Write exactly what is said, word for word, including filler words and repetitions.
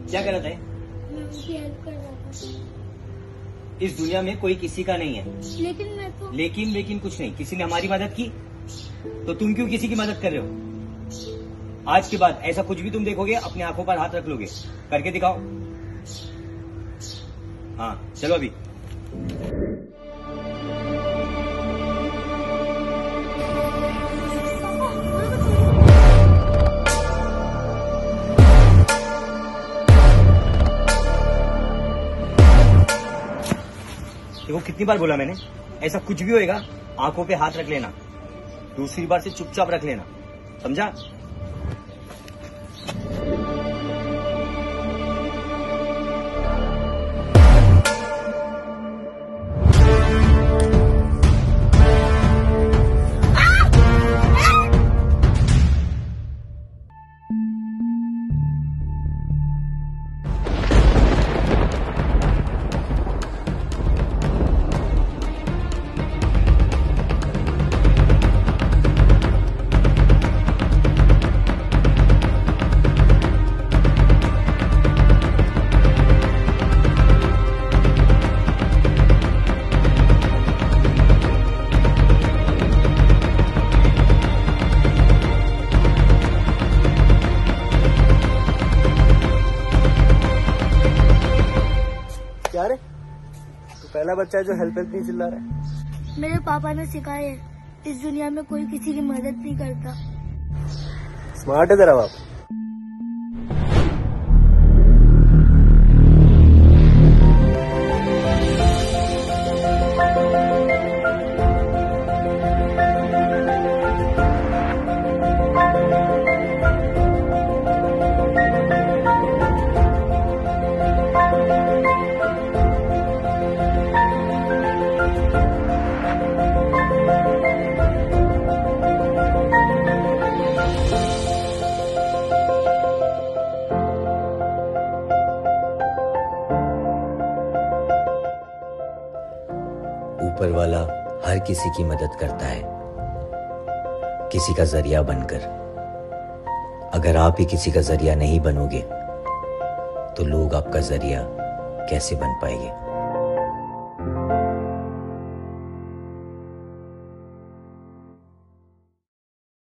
क्या कर रहा था? मैं उनकी हेल्प कर रहा था। इस दुनिया में कोई किसी का नहीं है। लेकिन मैं तो लेकिन लेकिन कुछ नहीं। किसी ने हमारी मदद की तो तुम क्यों किसी की मदद कर रहे हो? आज के बाद ऐसा कुछ भी तुम देखोगे अपनी आंखों पर हाथ रख लोगे। करके दिखाओ। हाँ चलो अभी। देखो कितनी बार बोला मैंने, ऐसा कुछ भी होएगा आंखों पे हाथ रख लेना। दूसरी बार से चुपचाप रख लेना, समझा? क्या रे, तू पहला बच्चा है जो हेल्प हेल्प नहीं चिल्ला रहा है। मेरे पापा ने सिखाया है, इस दुनिया में कोई किसी की मदद नहीं करता। स्मार्ट है तेरा बाप। ऊपर वाला हर किसी की मदद करता है, किसी का जरिया बनकर। अगर आप ही किसी का जरिया नहीं बनोगे तो लोग आपका जरिया कैसे बन पाएंगे?